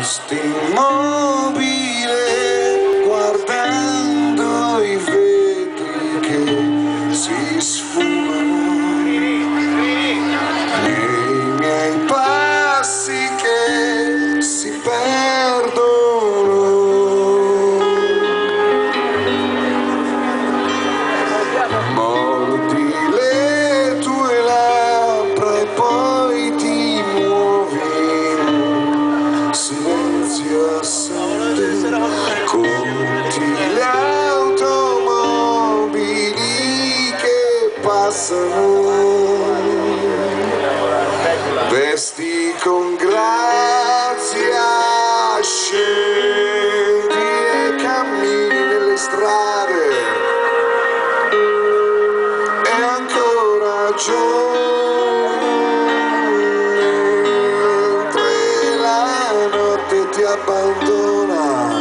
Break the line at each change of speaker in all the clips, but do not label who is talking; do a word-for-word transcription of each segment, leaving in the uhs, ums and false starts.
resti immobile guardando i vetri che si sfumano nei miei passi che si perdono. Mordi le tue labbra e poi ti muovi in silenzio assente, conti le automobili che passano, vesti con grazia, scendi e cammini nelle strade, e ancora giorno mentre la notte ti abbandona.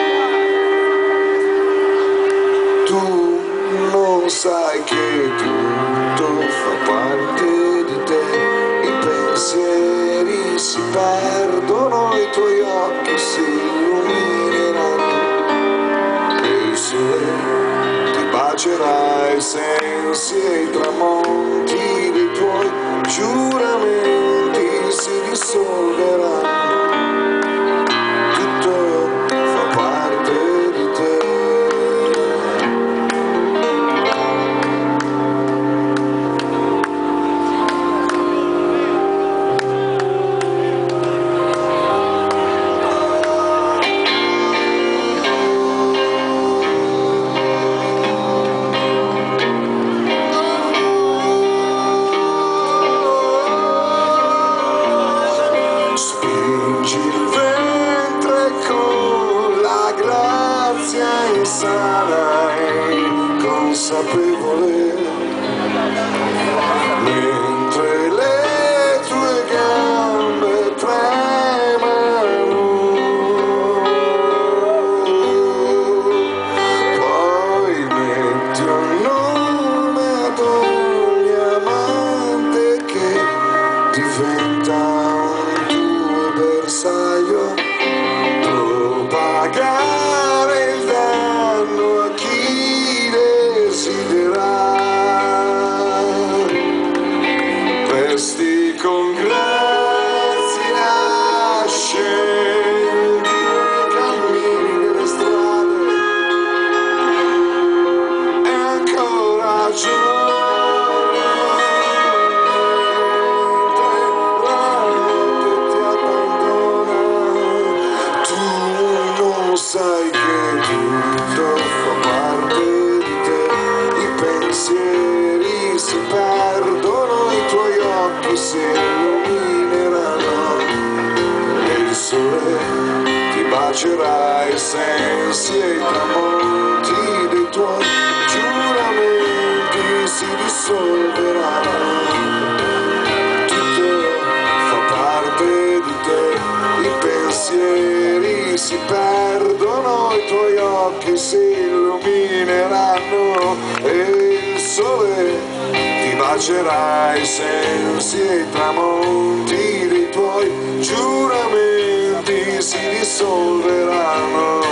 Tu non sai che tutto fa parte di te, i pensieri si perdono, i tuoi occhi si illumineranno e il sole ti bacerà, i sensi e i tramonti dei tuoi giuramenti si dissolveranno. Tutto fa parte di te. Spingi il ventre con la grazia insana e inconsapevole, mentre le tue gambe tremano. Poi metti un nome ad ogni amante che diventa bersaglio, propagare il danno a chi desidera. Vesti con grazia, scendi e cammini nelle strade, e ancora giorno sai che tutto fa parte di te, i pensieri si perdono, i tuoi occhi si illumineranno e il sole ti bacerà, i sensi e i tramonti dei tuoi giuramenti si dissolveranno. Tutto fa parte di te, i pensieri si perdono, i tuoi occhi si illumineranno e il sole ti bacerà, i sensi e i tramonti dei tuoi giuramenti si dissolveranno.